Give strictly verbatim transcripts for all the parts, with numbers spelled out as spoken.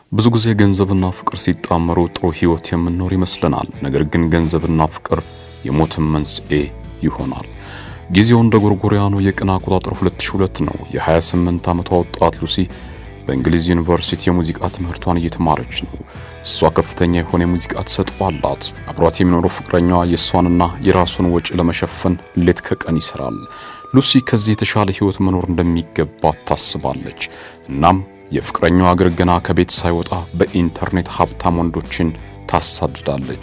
ብዙ ጊዜ ገንዘብና ፍቅር ሲጣመሩ ጥሩ ህይወት የምንኖር ይመስለናል። ነገር ግን ገንዘብና ፍቅር የሞትም መንስኤ ይሆናል። ጊዜው እንደ ጎርጎሪያኑ የቀን አቆጣጠር ሁለት ሺህ ሁለት ነው። የ28 ዓመቷ ወጣት ሉሲ በእንግሊዝ ዩኒቨርሲቲ የሙዚቃ ትምህርቷን እየተማረች ነው። እሷ ከፍተኛ የሆነ የሙዚቃ ተሰጥኦ አላት። አብሯት የሚኖረው ፍቅረኛዋ የሷንና የራሱን ወጪ ለመሸፈን ሌት ከቀን ይሰራል። ሉሲ ከዚህ የተሻለ ህይወት መኖር እንደሚገባት ታስባለች። እናም የፍቅረኛዋ እግር ገና ከቤት ሳይወጣ በኢንተርኔት ሀብታም ወንዶችን ታሳድዳለች።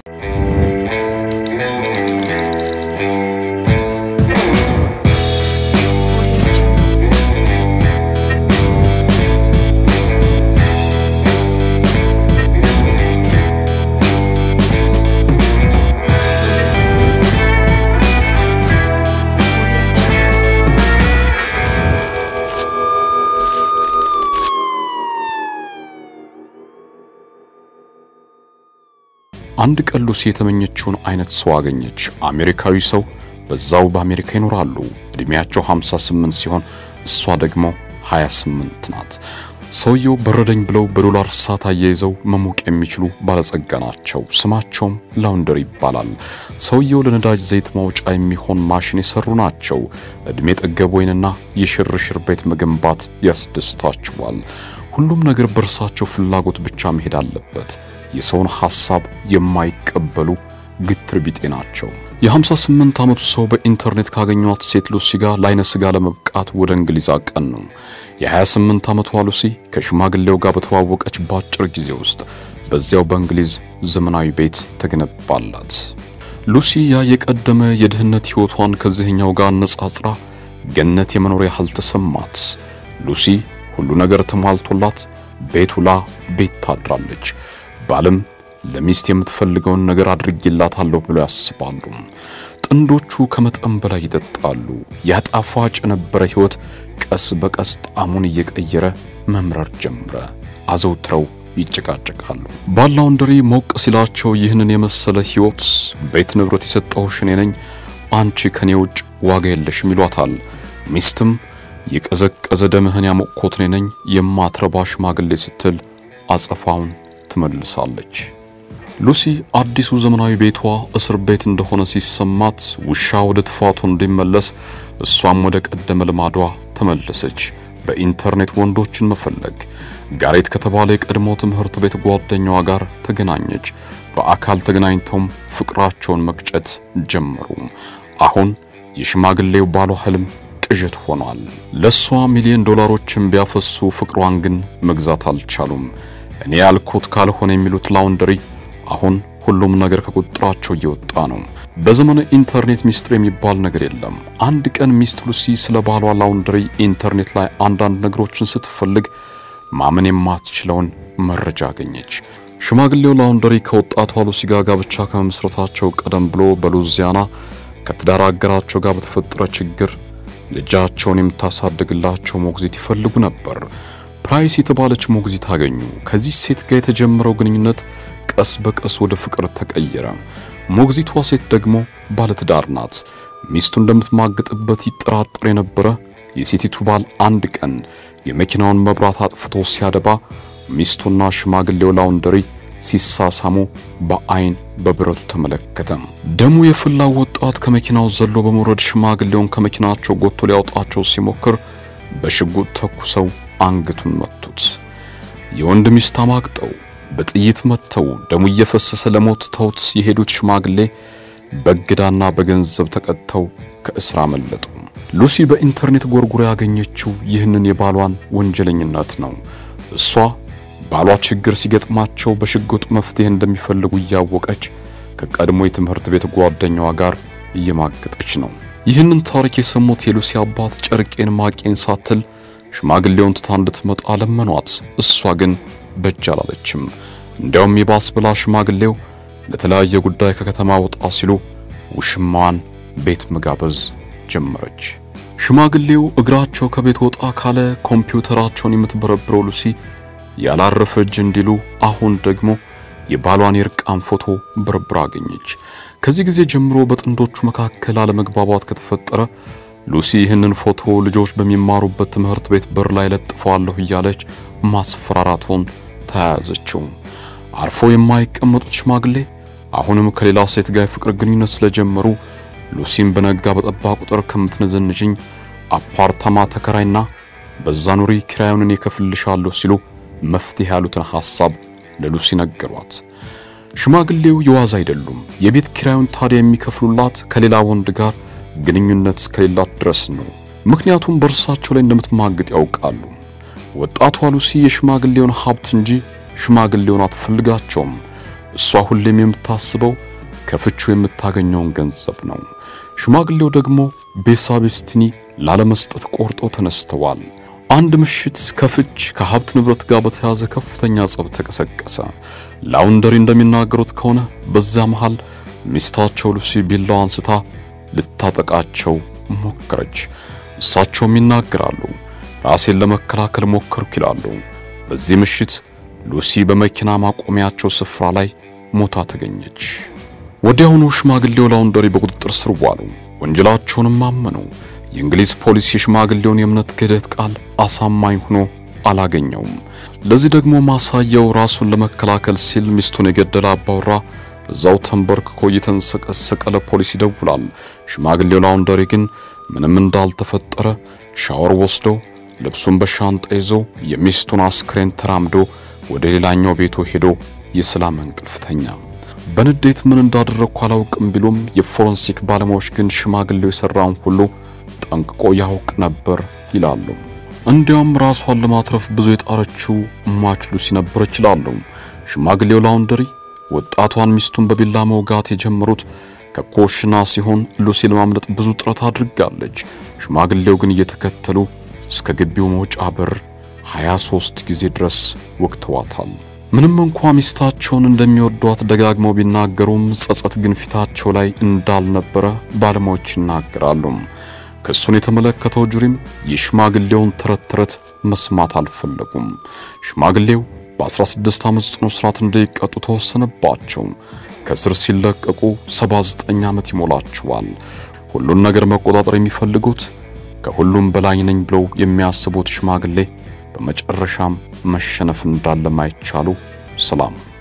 አንድ ቀን ሉሲ የተመኘችውን አይነት ሰው አገኘች። አሜሪካዊ ሰው በዛው በአሜሪካ ይኖራሉ። እድሜያቸው ሃምሳ ስምንት ሲሆን እሷ ደግሞ ሃያ ስምንት ናት። ሰውየው በረደኝ ብለው በዶላር ሳት አያይዘው መሞቅ የሚችሉ ባለጸጋ ናቸው። ስማቸውም ላውንደሪ ይባላል። ሰውየው ለነዳጅ ዘይት ማውጫ የሚሆን ማሽን የሰሩ ናቸው። እድሜ ጠገብ ወይንና የሽርሽር ቤት መገንባት ያስደስታቸዋል። ሁሉም ነገር በርሳቸው ፍላጎት ብቻ መሄድ አለበት። የሰውን ሐሳብ የማይቀበሉ ግትር ቢጤ ናቸው። የ58 ዓመቱ ሰው በኢንተርኔት ካገኘዋት ሴት ሉሲ ጋር ላይነ ስጋ ለመብቃት ወደ እንግሊዝ አቀኑ። የ28 ዓመቷ ሉሲ ከሽማግሌው ጋር በተዋወቀች ባጭር ጊዜ ውስጥ በዚያው በእንግሊዝ ዘመናዊ ቤት ተገነባላት። ሉሲ ያ የቀደመ የድህነት ህይወቷን ከዚህኛው ጋር ነጻጽራ ገነት የመኖር ያህል ተሰማት። ሉሲ ሁሉ ነገር ተሟልቶላት ቤቱላ ቤት ታድራለች። ባለም ለሚስት የምትፈልገውን ነገር አድርጌላታለሁ ብሎ ያስባሉ። ጥንዶቹ ከመጠን በላይ ይጠጣሉ። ያጣፋጭ የነበረ ህይወት ቀስ በቀስ ጣዕሙን እየቀየረ መምረር ጀመረ። አዘውትረው ይጨቃጨቃሉ። ባላውንደሪ ሞቅ ሲላቸው ይህንን የመሰለ ህይወት ቤት ንብረት የሰጠሁሽ እኔ ነኝ፣ አንቺ ከኔ ውጭ ዋጋ የለሽም ይሏታል። ሚስትም የቀዘቀዘ ደምህን ያሞቅኩት እኔ ነኝ የማትረባ ሽማግሌ ስትል አጸፋውን ትመልሳለች። ሉሲ አዲሱ ዘመናዊ ቤቷ እስር ቤት እንደሆነ ሲሰማት ውሻ ወደ ተፋቱ እንዲመለስ እሷም ወደ ቀደመ ልማዷ ተመለሰች። በኢንተርኔት ወንዶችን መፈለግ። ጋሬት ከተባለ የቀድሞ ትምህርት ቤት ጓደኛዋ ጋር ተገናኘች። በአካል ተገናኝተውም ፍቅራቸውን መቅጨት ጀመሩ። አሁን የሽማግሌው ባሏ ህልም ቅዠት ሆኗል። ለሷ ሚሊዮን ዶላሮችን ቢያፈሱ ፍቅሯን ግን መግዛት አልቻሉም። እኔ ያልኩት ካልሆነ የሚሉት ላውንደሪ አሁን ሁሉም ነገር ከቁጥጥራቸው እየወጣ ነው። በዘመነ ኢንተርኔት ሚስጥር የሚባል ነገር የለም። አንድ ቀን ሚስት ሉሲ ስለ ባሏ ላውንደሪ ኢንተርኔት ላይ አንዳንድ ነገሮችን ስትፈልግ ማመን የማትችለውን መረጃ አገኘች። ሽማግሌው ላውንደሪ ከወጣቷ ሉሲ ጋር ጋብቻ ከመመስረታቸው ቀደም ብሎ በሉዚያና ከትዳር አጋራቸው ጋር በተፈጠረ ችግር ልጃቸውን የምታሳድግላቸው ሞግዚት ይፈልጉ ነበር። ፕራይስ የተባለች ሞግዚት አገኙ። ከዚህ ሴት ጋር የተጀመረው ግንኙነት ቀስ በቀስ ወደ ፍቅር ተቀየረ። ሞግዚቷ ሴት ደግሞ ባለትዳር ናት። ሚስቱ እንደምትማገጥበት ይጠራጠር የነበረ የሴቲቱ ባል አንድ ቀን የመኪናውን መብራት አጥፍቶ ሲያደባ ሚስቱና ሽማግሌው ላውንደሪ ሲሳሳሙ በአይን በብረቱ ተመለከተ። ደሙ የፈላው ወጣት ከመኪናው ዘሎ በመውረድ ሽማግሌውን ከመኪናቸው ጎትቶ ሊያወጣቸው ሲሞክር በሽጉጥ ተኩሰው አንገቱን መቱት። የወንድ ሚስት አማቅጠው በጥይት መተው ደሙ እየፈሰሰ ለሞት ተውት የሄዱት ሽማግሌ በግዳና በገንዘብ ተቀጥተው ከእስር አመለጡ። ሉሲ በኢንተርኔት ጎርጎራ ያገኘችው ይህንን የባሏን ወንጀለኝነት ነው። እሷ ባሏ ችግር ሲገጥማቸው በሽጉጥ መፍትሄ እንደሚፈልጉ ያወቀች ከቀድሞ የትምህርት ቤት ጓደኛዋ ጋር እየማገጠች ነው። ይህንን ታሪክ የሰሙት የሉሲ አባት ጨርቄን ማቄን ሳትል ሽማግሌውን ትታ እንድትመጣ ለመኗት። እሷ ግን በጅ አላለችም። እንደውም ይባስ ብላ ሽማግሌው ለተለያየ ጉዳይ ከከተማ ወጣ ሲሉ ውሽማዋን ቤት መጋበዝ ጀመረች። ሽማግሌው እግራቸው ከቤት ወጣ ካለ ኮምፒውተራቸውን የምትበረብረው ሉሲ ያላረፈ እጅ እንዲሉ አሁን ደግሞ የባሏን የርቃን ፎቶ በርብራ አገኘች። ከዚህ ጊዜ ጀምሮ በጥንዶቹ መካከል አለመግባባት ከተፈጠረ ሉሲ ይህንን ፎቶ ልጆች በሚማሩበት ትምህርት ቤት በር ላይ ለጥፈዋለሁ እያለች ማስፈራራቱን ተያያዘችው። አርፎ የማይቀመጡት ሽማግሌ አሁንም ከሌላ ሴት ጋር ፍቅር ግንኙነት ስለጀመሩ ሉሲን በነጋ በጠባ ቁጥር ከምትነዘንጅኝ አፓርታማ ተከራይና በዛ ኑሪ ኪራዩን እከፍልልሻለሁ ሲሉ መፍትሄ ያሉትን ሐሳብ ለሉሲ ነገሯት። ሽማግሌው የዋዛ አይደሉም። የቤት ኪራዩን ታዲያ የሚከፍሉላት ከሌላ ወንድ ጋር ግንኙነት እስከሌላት ድረስ ነው። ምክንያቱም በርሳቸው ላይ እንደምትማግጥ ያውቃሉ። ወጣቷ ሉሲ የሽማግሌውን ሀብት እንጂ ሽማግሌውን አትፈልጋቸውም። እሷ ሁሌም የምታስበው ከፍቹ የምታገኘውን ገንዘብ ነው። ሽማግሌው ደግሞ ቤሳቤስቲኒ ላለመስጠት ቆርጠው ተነስተዋል። አንድ ምሽት ከፍች ከሀብት ንብረት ጋር በተያዘ ከፍተኛ ጸብ ተቀሰቀሰ። ላውንደሪ እንደሚናገሩት ከሆነ በዛ መሃል ሚስታቸው ሉሲ ቢላዋ አንስታ ልታጠቃቸው ሞከረች። እሳቸውም ይናገራሉ፣ ራሴን ለመከላከል ሞከርኩ ይላሉ። በዚህ ምሽት ሉሲ በመኪና ማቆሚያቸው ስፍራ ላይ ሞታ ተገኘች። ወዲያውኑ ሽማግሌው ላውንደሪ በቁጥጥር ስር ዋሉ። ወንጀላቸውንም አመኑ። የእንግሊዝ ፖሊስ የሽማግሌውን የእምነት ክህደት ቃል አሳማኝ ሆኖ አላገኘውም። ለዚህ ደግሞ ማሳያው ራሱን ለመከላከል ሲል ሚስቱን የገደለ አባወራ እዛው ተንበርክኮ እየተንሰቀሰቀ ለፖሊስ ይደውላል። ሽማግሌው ላውንደሪ ግን ምንም እንዳልተፈጠረ ሻወር ወስዶ ልብሱን በሻንጣ ይዞ የሚስቱን አስክሬን ተራምዶ ወደ ሌላኛው ቤቱ ሄዶ የሰላም እንቅልፍ ተኛ። በንዴት ምን እንዳደረኩ አላውቅም ቢሉም የፎረንሲክ ባለሙያዎች ግን ሽማግሌው የሰራውን ሁሉ ጠንቅቆ ያውቅ ነበር ይላሉ። እንዲያውም ራሷን ለማትረፍ ብዙ የጣረችው ማች ሉሲ ነበረች ይላሉ። ሽማግሌው ላውንደሪ ወጣቷን ሚስቱን በቢላ መውጋት የጀመሩት ከኮሽና ሲሆን ሉሲ ለማምለጥ ብዙ ጥረት አድርጋለች። ሽማግሌው ግን እየተከተሉ እስከ ግቢው መውጫ በር ሃያ ሶስት ጊዜ ድረስ ወቅተዋታል። ምንም እንኳን ሚስታቸውን እንደሚወዷት ደጋግመው ቢናገሩም ጸጸት ግን ፊታቸው ላይ እንዳልነበረ ባለሙያዎች ይናገራሉ። ከሱን የተመለከተው ጁሪም የሽማግሌውን ተረት ተረት መስማት አልፈለጉም። ሽማግሌው በ16 ዓመት ጽኑ እስራት እንዲቀጡ ተወሰነባቸው። ከስር ሲለቀቁ ሰባ ዘጠኝ ዓመት ይሞላቸዋል። ሁሉን ነገር መቆጣጠር የሚፈልጉት ከሁሉም በላይ ነኝ ብለው የሚያስቡት ሽማግሌ በመጨረሻም መሸነፍ እንዳለማይቻሉ ሰላም